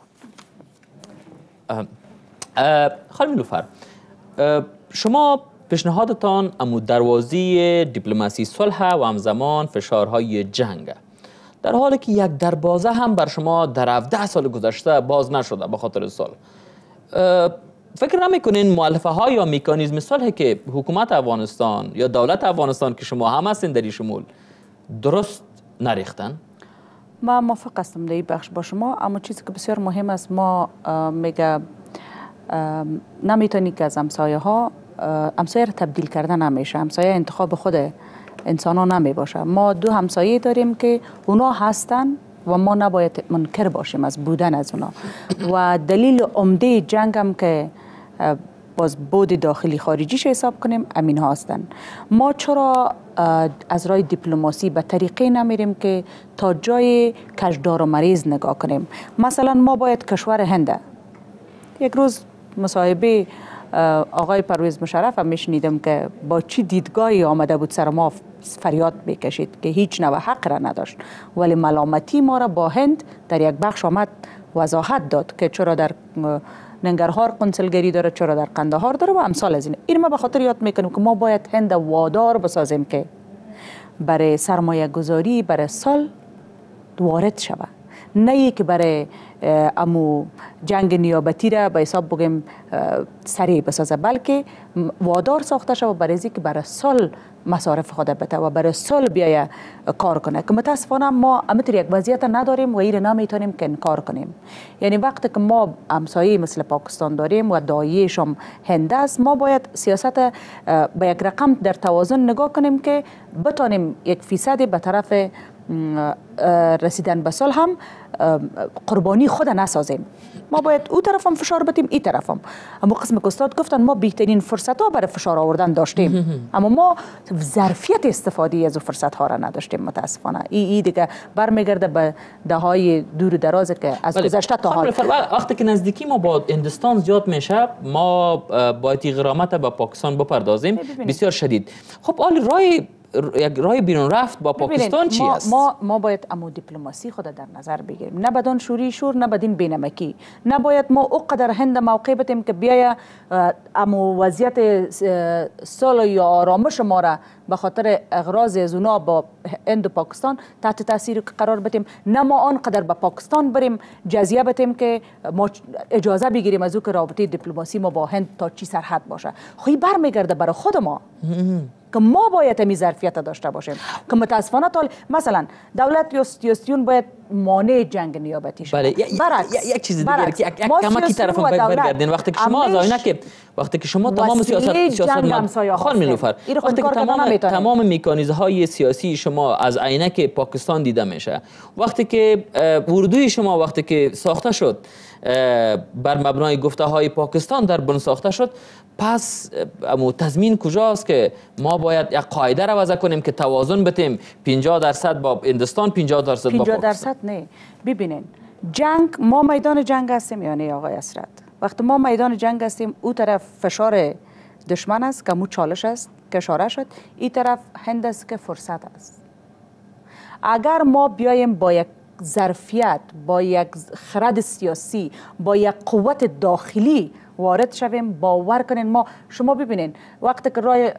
خانم نیلوفر، شما پیشنهادتان امو دروازی دیپلماسی صلح و همزمان فشارهای جنگ، در حالی که یک دروازه هم بر شما در 17 سال گذشته باز نشده به خاطر صلح. فکر نمیکنین مؤلفه ها یا مکانیزم صلح که حکومت افغانستان یا دولت افغانستان که شما هم هستین در این شمول درست نریختن؟ ما موافق هستم در این بخش با شما، اما چیزی که بسیار مهم است، ما میگه نمیتونی که از همسایه را تبدیل کردن نمیشه. همسایه انتخاب خود انسان ها نمی باشه. ما دو همسایه داریم که اونا هستن و ما نباید منکر باشیم از بودن از اونا. و دلیل عمده جنگ هم که باز بود داخلی خارجیش حساب کنیم امین ها هستن. ما چرا از راه دیپلماسی به طریقی نمیریم که تا جای کشدار و مریض نگاه کنیم؟ مثلا ما باید کشور هند، یک روز مصاحبه آقای پرویز مشرف هم میشنیدم که با چی دیدگاهی آمده بود سر ما فریاد بکشید که هیچ نوع حق را نداشت، ولی ملامتی ما را با هند در یک بخش آمد وضاحت داد که چرا در ننگرهار قنصلگری داره، چرا در قندهار داره و امثال از این ما به خاطر یاد میکنیم که ما باید هند وادار بسازیم که برای سرمایه گذاری برای سال وارد شود، نه ای که برای امو جنگ نیابتی را به حساب بگیم سریع بسازه، بلکه وادار ساخته شود برای که برای سال مصارف خود بده و برای سال بیایه کار کنه، که متاسفانه ما امتر یک وضعیت نداریم و این نمیتونیم که انکار کنیم. یعنی وقتی که ما همسایه مثل پاکستان داریم و داییش هم هند است، ما باید سیاست به یک رقم در توازن نگاه کنیم که بتانیم 1% به طرف رسیدن به صلح هم قربانی خود نسازیم. ما باید او طرف هم فشار بدیم، این طرف هم. اما قسم که استاد گفتن ما بهترین فرصت ها برای فشار آوردن داشتیم، اما ما ظرفیت استفاده از او فرصت ها را نداشتیم متاسفانه. این دیگه برمیگرده به دههای دور دراز که از گذشته تا حال. وقتی که نزدیکی ما با هندوستان زیاد میشه، ما باید غرامت به پاکستان بپردازیم بسیار شدید. خب یک راه بیرون رفت با پاکستان چی است؟ ما باید امو دیپلماسی خود در نظر بگیریم، نه بدون شوری شور، نه بدین بینمکی. نباید ما اوقدر هند موقع بدیم که بیاید امو وضعیت صلح یا آرامش ما را به خاطر اغراض از اونا با هند و پاکستان تحت تاثیر قرار بدیم، نه ما آنقدر به پاکستان بریم جزیه بدیم که ما اجازه بگیریم از او که رابطه دیپلماسی ما با هند تا چی سرحد باشه. خب برمیگرده برای خود ما که ما باید همی ظرفیت داشته باشیم که متاسفانه مثلا دولت یوستیون باید مانع جنگ نیابتی شد. بله، یک چیز دیگه که کمکی طرف برگردین. وقتی که شما از آینه که وقتی که شما تمام خانم نیلوفر، وقتی که تمام مکانیزم‌های سیاسی شما از عینک پاکستان دیده میشه، وقتی که اردوی شما وقتی که ساخته شد بر مبنای گفته‌های پاکستان در بن ساخته شد، پس تضمین کجاست که ما باید یک قاعده را وضع کنیم که توازن بتیم 50% با هندوستان 50% با پاکستان؟ 50% نه. ببینین جنگ، ما میدان جنگ هستیم یا نه آقای اسرت؟ وقتی ما میدان جنگ هستیم، او طرف فشار دشمن است که مو چالش است که اشاره شد، این طرف هند است که فرصت است. اگر ما بیایم با یک ظرفیت، با یک خرد سیاسی، با یک قوت داخلی وارد شویم، باور کنین شما ببینین وقتی که راه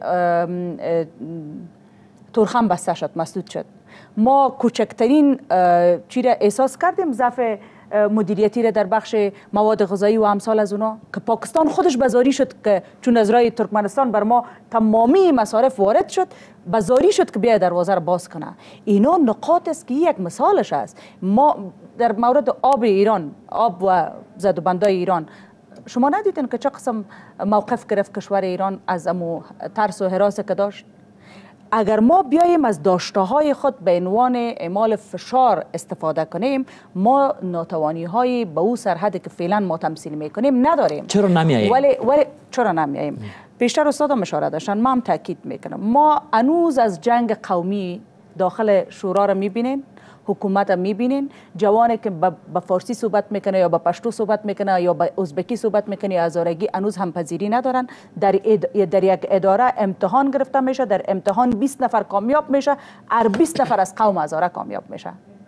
تورخم بسته شد، مسدود شد، ما کوچکترین چی را احساس کردیم، ضعف مدیریتی را در بخش مواد غذایی و امثال از اونا که پاکستان خودش بزاری شد که چون از راه ترکمنستان بر ما تمامی مصارف وارد شد، بزاری شد که بیا دروازه را باز کنه. اینا نقاط است که یک مثالش است. ما در مورد آب ایران، آب و زدوبندای ایران، شما ندیدین که چه قسم موقف گرفت کشور ایران از امو ترس و هراس که داشت؟ اگر ما بیاییم از داشته‌های خود به عنوان اعمال فشار استفاده کنیم، ما ناتوانی‌های به او سرحدی که فعلا ما تمثیل میکنیم نداریم. چرا نمیاییم؟ ولی چرا نمیاییم؟ پیشتر استادم اشاره داشتن، ما هم تاکید میکنم، ما هنوز از جنگ قومی داخل شورا را میبینیم، حکومت هم میبینین، جوانی که به فارسی صحبت میکنه یا به پشتو صحبت میکنه یا به ازبکی صحبت میکنه یا هزارگی، هنوز هم پذیری ندارن. در یک اداره امتحان گرفته میشه، در امتحان 20 نفر کامیاب میشه، 20 نفر از قوم هزاره کامیاب میشه.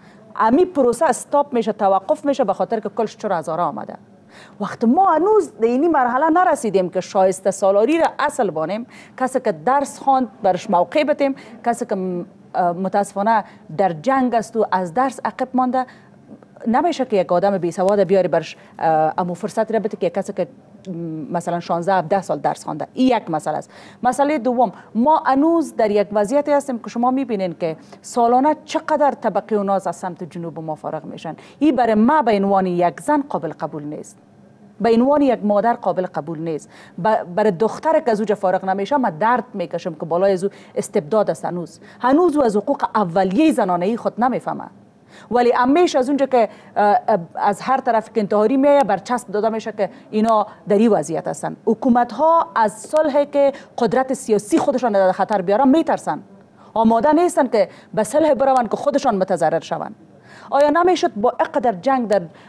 امی پروسه استاپ میشه، توقف میشه به خاطر که کلش چرا هزاره آمده. وقت ما هنوز در این مرحله نرسیدیم که شایسته سالاری را اصل بانیم، کسی که درس خواند برش موقع بدیم، کسی که متاسفانه در جنگ است و از درس عقب مانده، نمیشه که یک آدم بی سواد بیاری برش امو فرصت را بده که کسی که مثلا 16-17 سال درس خوانده. این یک مسئله است. مسئله دوم، ما هنوز در یک وضعیتی هستیم که شما میبینین که سالانه چقدر طبقه و ناز از سمت جنوب ما فارغ میشن. این برای ما به عنوان یک زن قابل قبول نیست، به عنوان یک مادر قابل قبول نیست. برای دختر که از اوجا فارغ نمیشه ما درد میکشم که بالای از او استبداد است. هنوز او از حقوق اولیه زنانه‌ای خود نمیفهمه، ولی همیشه از اونجا که از هر طرف که انتحاری میایه برچسب داده میشه که اینا در این وضعیت هستن. حکومت ها از صلح که قدرت سیاسی خودشان در خطر بیارن میترسن، آماده نیستن که به صلح برون که خودشان متضرر شون. آیا نمیشد با اقدر جنگ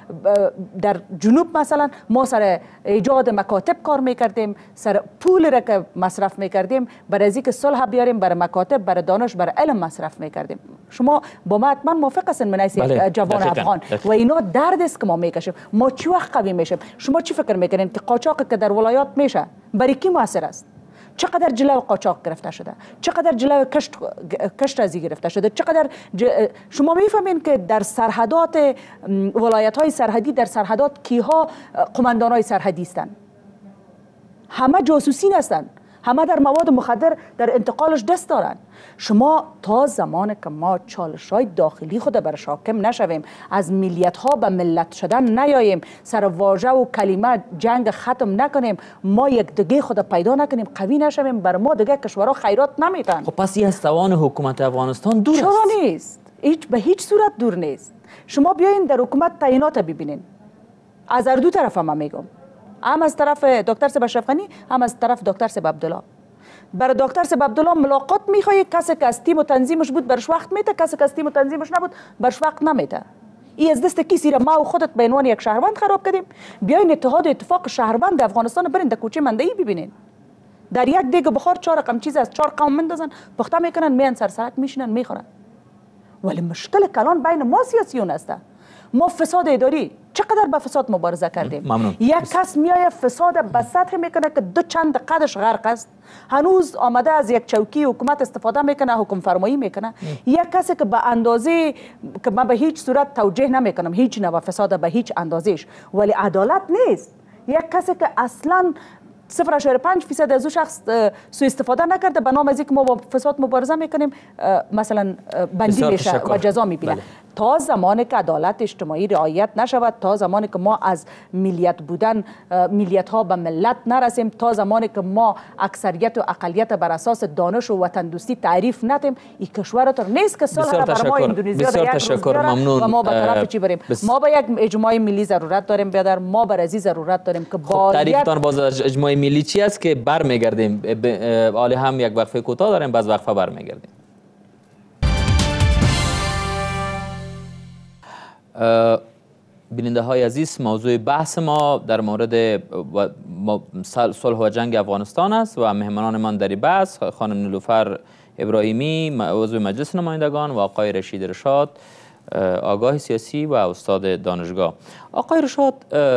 در جنوب مثلا ما سر ایجاد مکاتب کار میکردیم، سر پول را که مصرف میکردیم برای از اینکه صلح بیاریم، برای مکاتب، برای دانش، برای علم مصرف میکردیم. شما با ما حتما موافق هستین من از جوان افغان و اینا درد است که ما میکشیم. ما چی وقت قوی میشیم؟ شما چی فکر میکنین که قاچاق که در ولایات میشه برای کی موثر است؟ چقدر جلو قاچاق گرفته شده، چقدر جلو کشت ازی گرفته شده، چقدر شما میفهمین که در سرحدات ولایت‌های سرحدی، در سرحدات کیها قماندان‌های سرحدی هستند؟ همه جاسوسین هستند، همه در مواد مخدر در انتقالش دست دارن. شما تا زمانی که ما چالش‌های داخلی خود برش حاکم نشویم، از ملیت‌ها به ملت شدن نیاییم، سر واژه و کلمه جنگ ختم نکنیم، ما یک دیگه خود پیدا نکنیم، قوی نشویم، بر ما دیگه کشورها خیرات نمیدن. خب پس این از توان حکومت افغانستان دور است. چرا نیست؟ به هیچ صورت دور نیست. شما بیاین در حکومت تعیینات ببینین، از هر دو طرف هم میگم، هم از طرف دکتر سیب اشرف غنی هم از طرف دکتر سیب عبدالله. برای دکتر سیب عبدالله ملاقات میخواد، کسی که از تیم و تنظیمش بود برش وقت میده، کسی که از تیم و تنظیمش نبود برش وقت نمیده. این از دست کسی را ما و خودت به عنوان یک شهروند خراب کردیم. بیاین اتفاق شهروند افغانستان برین در کوچه مندهی ببینین، در یک دیگ بخار 4 رقم چیز از 4 قوم مندازن، پخته میکنن، میان سر سرک میشینن میخورن. ولی مشکل کلان بین ما سیاسیون است. ما فساد اداری چقدر با فساد مبارزه کردیم. ممنون. یک کس میایه فساد به سطح میکنه که 2 چند قدش غرق است، هنوز آمده از یک چوکی حکومت استفاده میکنه، حکم فرمایی میکنه. یک کسی که به اندازه که من به هیچ صورت توجیه نمیکنم هیچ نوع فساد به هیچ اندازهش، ولی عدالت نیست. یک کسی که اصلا 0.5% از او شخص سوء استفاده نکرده، به نام از اینکه ما با فساد مبارزه میکنیم مثلا بندی میشه و جزا میبینه. تا زمانی که عدالت اجتماعی رعایت نشود، تا زمانی که ما از ملیت بودن ملیت ها به ملت نرسیم، تا زمانی که ما اکثریت و اقلیت بر اساس دانش و وطن دوستی تعریف ندیم، این کشور تو نیست که صلح را بر ما اندونزیا در یک روز بیاره و ما به طرف چی بریم. ما به یک اجماع ملی ضرورت داریم بیادر، ما بر ازی ضرورت داریم که با تعریفتان باز اجماع ملی چی است که برمیگردیم؟ عالی هم یک وقفه کوتاه داریم، باز وقفه برمیگردیم. بیننده های عزیز، موضوع بحث ما در مورد صلح و جنگ افغانستان است و مهمانان من در این بحث خانم نیلوفر ابراهیمی عضو مجلس نمایندگان و آقای رشید رشاد آگاه سیاسی و استاد دانشگاه. آقای رشاد،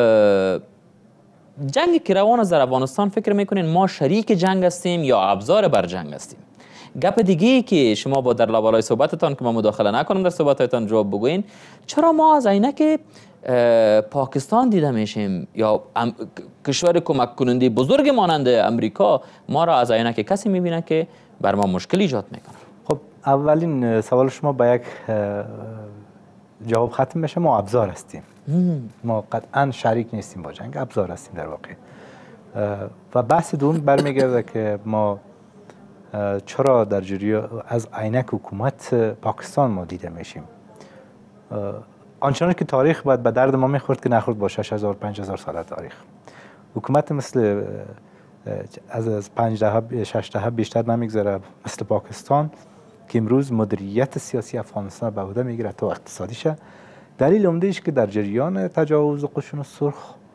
جنگ که روان است در افغانستان، فکر میکنین ما شریک جنگ هستیم یا ابزار بر جنگ هستیم؟ گپ دیگه ای که شما با در لابلای صحبتتان که ما مداخله نکنم در صحبتتان جواب بگوین، چرا ما از عینک پاکستان دیده میشیم یا کشور کمک کننده بزرگ مانند امریکا ما را از عینک کسی میبینه که بر ما مشکل ایجاد میکنه؟ خب اولین سوال شما با یک جواب ختم بشه. ما ابزار هستیم. ما قطعا شریک نیستیم با جنگ، ابزار هستیم در واقع. و بحث دوم برمیگرده که ما چرا در جریان از عینک حکومت پاکستان ما دیده میشیم. آنچنان که تاریخ باید به درد ما میخورد که نخورد با 6000 5000 سال تاریخ. حکومت مثل از 6 دهه بیشتر نمیگذره مثل پاکستان که امروز مدیریت سیاسی افغانستان به عهده میگیره تا اقتصادیشه. دلیل عمده‌اش که در جریان تجاوز قشون سرخ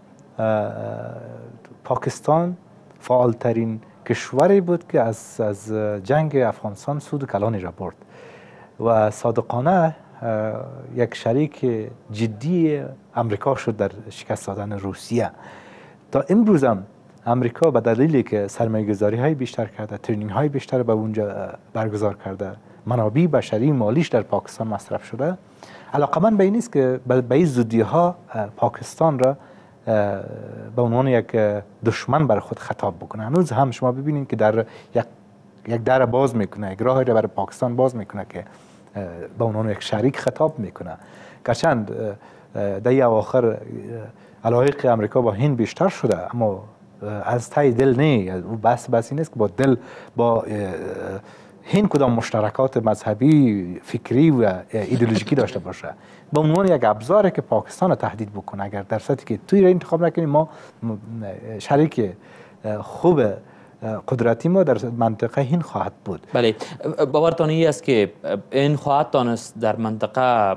پاکستان فعالترین کشوری بود که از جنگ افغانستان سود کلانی را برد و صادقانه یک شریک جدی امریکا شد در شکست دادن روسیه. تا امروز هم امریکا به دلیلی که سرمایه‌گذاری های بیشتر کرده، ترینینگ های بیشتر به اونجا برگزار کرده، منابع بشری مالیش در پاکستان مصرف شده، علاقمند به این نیست که به این زودی ها پاکستان را به عنوان یک دشمن بر خود خطاب بکنه. هنوز هم شما ببینید که در یک در باز میکنه، یک راهی را برای پاکستان باز میکنه که به عنوان یک شریک خطاب میکنه. گرچند در اواخر علاقه امریکا با هند بیشتر شده، اما از تای دل نه. او بحثی نیست که با دل با هند کدام مشترکات مذهبی، فکری و ایدئولوژیکی داشته باشه. به عنوان یک ابزاری که پاکستان را تهدید بکنه. اگر در صورتی که توی را انتخاب نکنیم، ما شریک خوب قدرتی ما در منطقه هند خواهد بود. بله، باورتان این است که این خواهد دانست در منطقه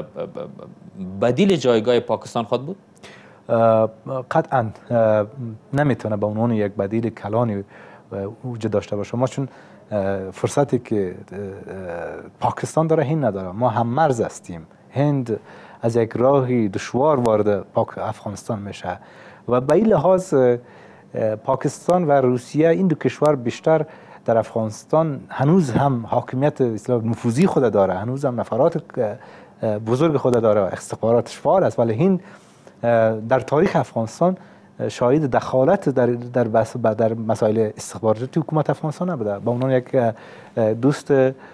بدیل جایگاه پاکستان خواهد بود؟ قطعا نمیتونه به عنوان یک بدیل کلانی وجود داشته باشه. ما چون فرصتی که پاکستان داره هند نداره، ما هم مرز هستیم. هند از یک راهی دشوار وارد افغانستان میشه و به این لحاظ پاکستان و روسیه، این دو کشور بیشتر در افغانستان هنوز هم حاکمیت نفوذی خود داره، هنوز هم نفرات بزرگ خود داره، استخباراتش فعال است. ولی هند در تاریخ افغانستان شاهد دخالت در مسائل استخباراتی حکومت افغانستان نبوده. به عنوان یک دوست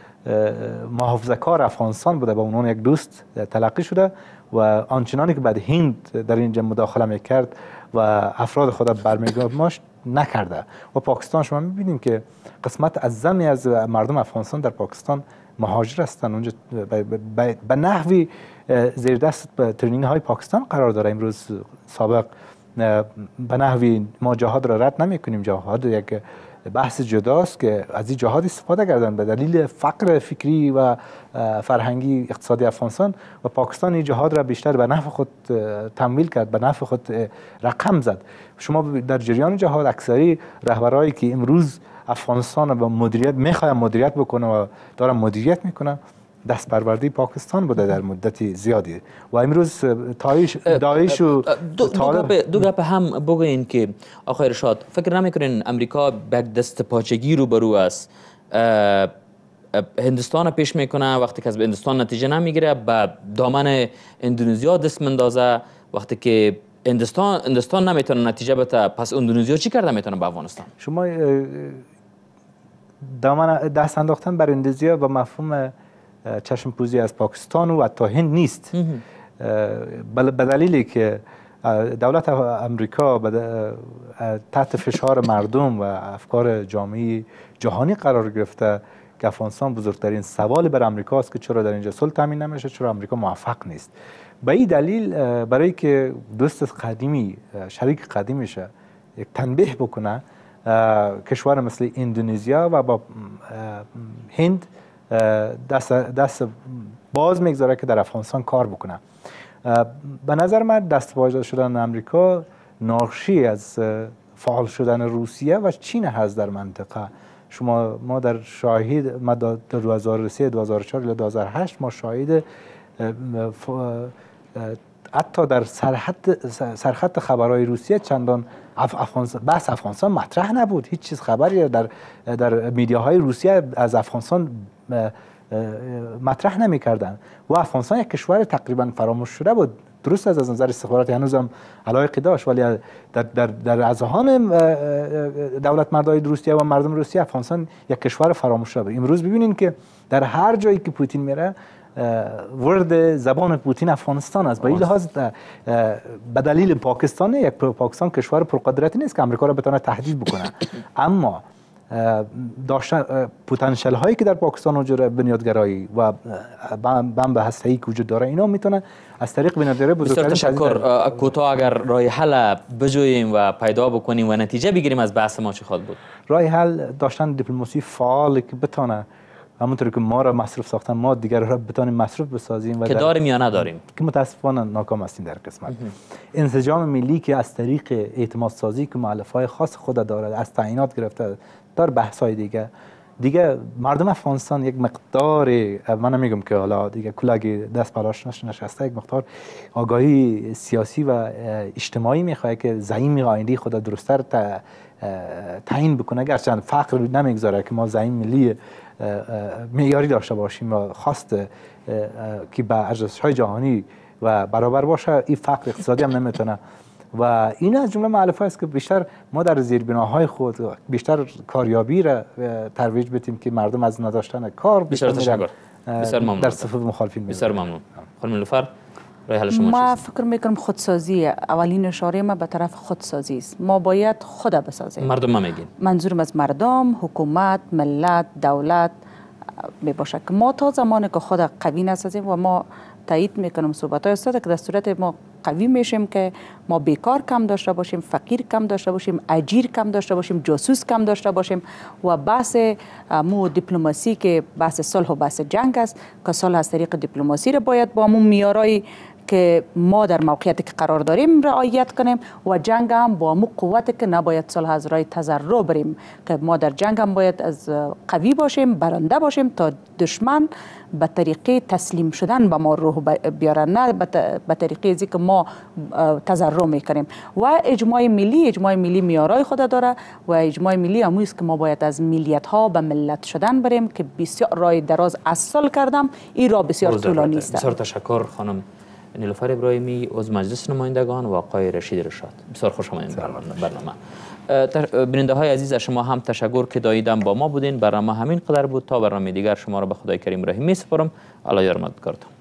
محافظه‌کار افغانستان بوده، به عنوان یک دوست تلقی شده و آنچنانی که بعد هند در اینجا مداخله میکرد و افراد خود برمیگماشت نکرده و پاکستان شما میبینیم که قسمت اعظمی از مردم افغانستان در پاکستان مهاجر هستند. اونجا به نحوی زیر دست ترینینگ های پاکستان قرار داره. امروز سابق به نحوی ما جهاد را رد نمی کنیم، جهاد یک بحث جداست که از این جهاد استفاده کردن به دلیل فقر فکری و فرهنگی اقتصادی افغانستان و پاکستان این جهاد را بیشتر به نفع خود تمویل کرد، به نفع خود رقم زد. شما در جریان جهاد اکثری رهبرایی که امروز افغانستان با مدیریت میخوایم مدیریت بکنه و دارن مدیریت میکنن دست پروردی پاکستان بوده در مدت زیادی و امروز داعش و دو گپ هم بگوین که آقای رشاد فکر نمیکنین امریکا به دست پاچگی روبرو است؟ هندوستان پیش میکنه، وقتی که از هندوستان نتیجه نمیگیره به دامن اندونزیا دست مندازه، وقتی که هندوستان نمیتونه نتیجه بده پس اندونزیا چی کرده میتونه به افغانستان؟ شما دامن دست انداختن بر اندونزیا و مفهوم چشم پوزی از پاکستان و حتی هند نیست. به دلیلی که دولت امریکا تحت فشار مردم و افکار جامعه جهانی قرار گرفته که افغانستان بزرگترین سوال بر امریکا است که چرا در اینجا صلح تامین نمیشه، چرا امریکا موفق نیست. به این دلیل برای که دوست قدیمی شریک قدیمیش یک تنبیه بکنه، کشور مثل اندونزیا و با هند دست باز میگذاره که در افغانستان کار بکنه. به نظر من دست باز شدن امریکا ناشی از فعال شدن روسیه و چین هست در منطقه. ما در شاهد ما در 2003 2004 الی 2008 ما شاهد حتی در سرخط خبرهای روسیه چندان بحث افغانستان مطرح نبود. هیچ چیز خبری در میدیاهای روسیه از افغانستان مطرح نمی کردن و افغانستان یک کشور تقریبا فراموش شده بود. درست از نظر استخباراتی هنوزم علاقه داشت، ولی در اذهان دولت مردای روسیه و مردم روسیه افغانستان یک کشور فراموش شده بود. امروز ببینید که در هر جایی که پوتین میره ورد زبان پوتین افغانستان است. به این لحاظ به دلیل پاکستان کشور پرقدرتی نیست که امریکا را بتونه تهدید بکنه، اما داشتن پتانسیل هایی که در پاکستان وجود بنیادگرایی و بمب هسته‌ای که وجود داره اینا میتونه از طریق بنیادگرایی بزرگترین. بسیار تشکر. کوتاه اگر راه حل بجوییم و پیدا بکنیم و نتیجه بگیریم از بحث ما چی خواهد بود؟ راه حل داشتن دیپلماسی فعال که بتونه همونطور که ما را مصرف ساختن ما دیگر را بتونیم مصرف بسازیم و که داریم یا نداریم که متاسفانه ناکام هستیم در قسمت. انسجام ملی که از طریق اعتماد سازی که مؤلفه‌های خاص خود داره، از تعیینات گرفته در بحث‌های دیگه مردم افغانستان یک مقدار، من نمیگم که حالا دیگه کلاگی دست بلاش نشسته، یک مقدار آگاهی سیاسی و اجتماعی میخواد که زعیم آینده خود درست‌تر تعیین بکنه. گرچه فقر نمیگذاره که ما زعیم ملی معیاری داشته باشیم و خواست که به ارزش‌های جهانی و برابر باشه، این فقر اقتصادی هم نمیتونه. و این از جمله مؤلفه است که بیشتر ما در زیربناهای خود بیشتر کاریابی را ترویج بدیم که مردم از نداشتن کار بسیار تشکر. بسیار ممنون. در صف مخالفین. بسیار ممنون. خانم نیلوفر، راه حل شما ما چیست؟ فکر میکنم خودسازی اولین اشاره ما به طرف خودسازی است. ما باید خود بسازیم. مردم ما میگین؟ منظورم از مردم، حکومت، ملت، دولت می باشه که ما تا زمانی که خود قوی نسازیم و ما تایید میکنم صحبت های استاد که در صورت ما قوی میشیم که ما بیکار کم داشته باشیم، فقیر کم داشته باشیم، اجیر کم داشته باشیم، جاسوس کم داشته باشیم و بحث مو دیپلماسی که بحث صلح و بحث جنگ است که صلح از طریق دیپلماسی را باید با مو میارای که ما در موقعیتی که قرار داریم رعایت کنیم و جنگ هم با مو قوتی که نباید صلح از راه تضرع بریم که ما در جنگ هم باید از قوی باشیم، برنده باشیم تا دشمن به طریقه تسلیم شدن به ما روح بیاره، نه به طریقه ازی که ما تضرع میکنیم. و اجماع ملی میارای خود داره و اجماع ملی همون است که ما باید از ملیت ها به ملت شدن بریم که بسیار راه دراز اصل کردم، این راه بسیار طولانی است. بسیار تشکر خانم نیلوفر ابراهیمی عضو مجلس نمایندگان و آقای رشید رشاد. بسیار خوش آمدید برنامه. بیننده های عزیز از شما هم تشکر که داییدم با ما بودین. برنامه همین قدر بود. تا برنامه دیگر شما را به خدای کریم رحیم می سپارم. الله یار مددگارتان.